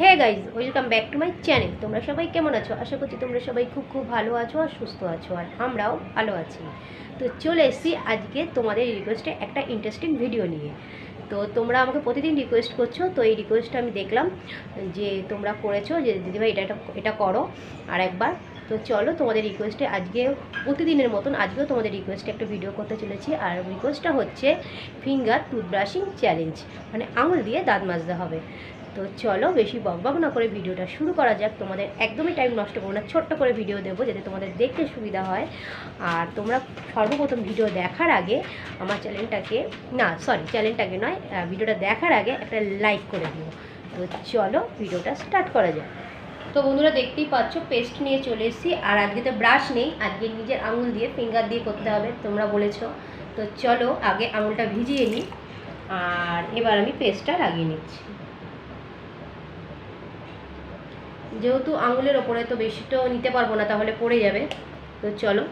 Hey guys, welcome back to my channel. তোমরা সবাই কেমন আছো? আশা করছি তোমরা সবাই খুব খুব ভালো আছো আর সুস্থ আছো, আর আমরাও ভালো আছি। তো চলে এসেছি আজকে তোমাদের রিকোয়েস্টে একটা ইন্টারেস্টিং ভিডিও নিয়ে। তো তোমরা আমাকে প্রতিদিন রিকোয়েস্ট করছো, তো এই রিকোয়েস্টটা আমি দেখলাম যে তোমরা করেছো যে দিদিভাই এটা করো আর একবার। তো চলো তোমাদের রিকোয়েস্টে আজকে প্রতিদিনের মতন আজকেও তোমাদের রিকোয়েস্টে একটা ভিডিও করতে চলেছি। আর রিকোয়েস্টটা হচ্ছে ফিঙ্গার টুথব্রাশিং চ্যালেঞ্জ, মানে আঙুল দিয়ে দাঁত মাজতে হবে। তো চলো বেশি বকবক না করে ভিডিওটা শুরু করা যাক। তোমাদের একদমই টাইম নষ্ট করবো না, ছোট্ট করে ভিডিও দেবো যাতে তোমাদের দেখতে সুবিধা হয়। আর তোমরা সর্বপ্রথম ভিডিও দেখার আগে আমার চ্যানেলটাকে নয়, ভিডিওটা দেখার আগে একটা লাইক করে দিও। তো চলো ভিডিওটা স্টার্ট করা যাক। তো বন্ধুরা দেখতেই পাচ্ছ পেস্ট নিয়ে চলে এসেছি, আর আজকে তো ব্রাশ নেই, আজকে নিজের আঙুল দিয়ে ফিঙ্গার দিয়ে করতে হবে তোমরা বলেছো। তো চলো আগে আঙুলটা ভিজিয়ে নিই, আর এবার আমি পেস্টটা লাগিয়ে নিচ্ছি। যেহেতু আঙুলের ওপরে তো বেশিটাও নিতে পারবো না, তাহলে পড়ে যাবে। তো চলো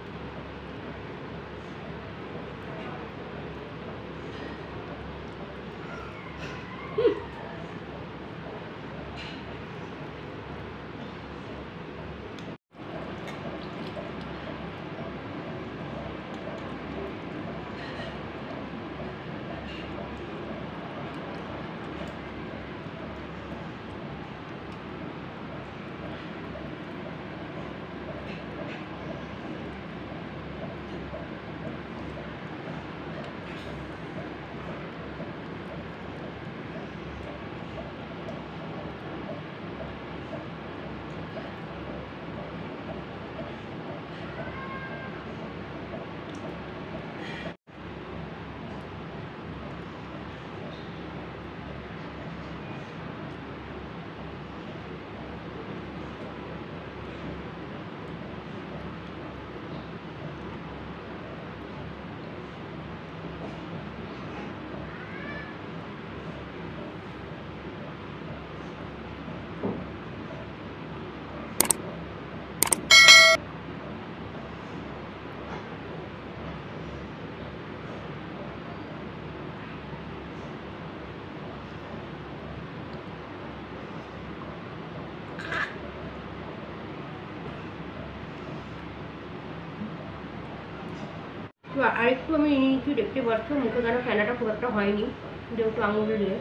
আরেকটু আমি নিচু দেখতে পাচ্ছ, মুখে কেন ফেনাটা খুব একটা হয়নি যেহেতু আঙুল দিয়ে।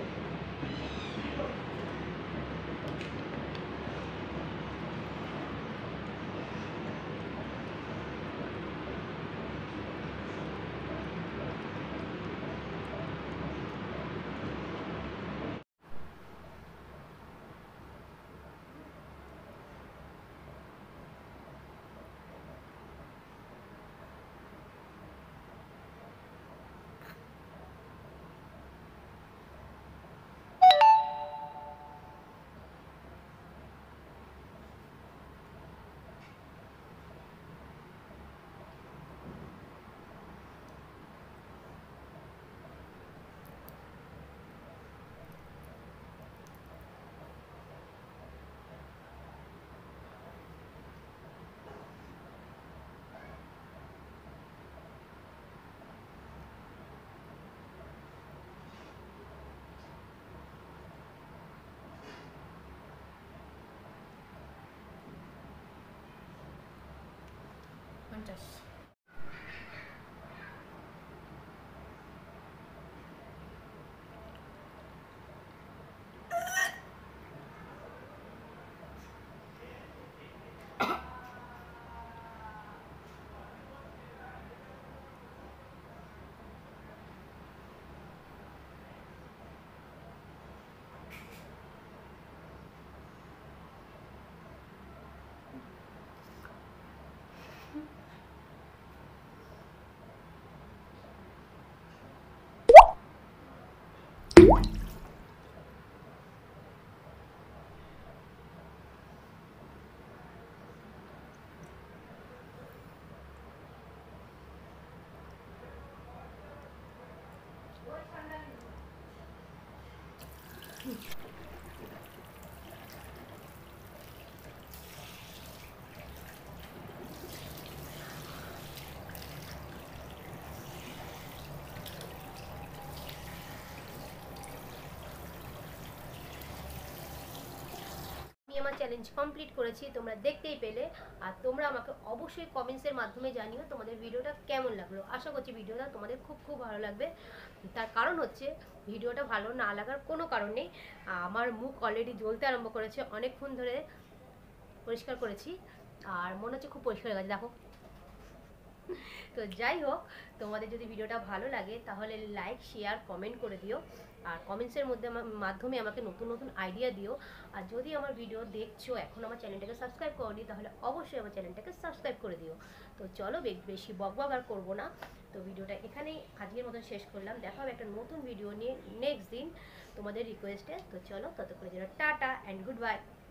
আমার চ্যালেঞ্জ কমপ্লিট করেছি, তোমরা দেখতেই পেলে। আর তোমরা আমাকে অবশ্যই কমেন্টসের মাধ্যমে জানিও তোমাদের ভিডিওটা কেমন লাগলো। আশা করছি ভিডিওটা তোমাদের খুব খুব ভালো লাগবে। তার কারণ হচ্ছে ভিডিওটা ভালো না লাগার কোনো কারণ নেই। আমার মুখ অলরেডি জ্বলতে আরম্ভ করেছে, অনেকক্ষণ ধরে পরিষ্কার করেছি আর মনে হচ্ছে খুব পরিষ্কার হয়ে গেছে, দেখো। তো যাই হোক, তোমাদের যদি ভিডিওটা ভালো লাগে তাহলে লাইক শেয়ার কমেন্ট করে দিও। আর কমেন্টসের মাধ্যমে আমাকে নতুন নতুন আইডিয়া দিও। আর যদি আমার ভিডিও দেখছো এখন আমার চ্যানেলটাকে সাবস্ক্রাইব করোনি, তাহলে অবশ্যই আমার চ্যানেলটাকে সাবস্ক্রাইব করে দিও। তো চলো, বেশি বকবক আর করবো না। তো ভিডিওটা এখানেই আজকের মতন শেষ করলাম। দেখা হবে একটা নতুন ভিডিও নিয়ে নেক্সট দিন তোমাদের রিকোয়েস্টে। তো চলো, ততক্ষণের জন্য টাটা অ্যান্ড গুড বাই।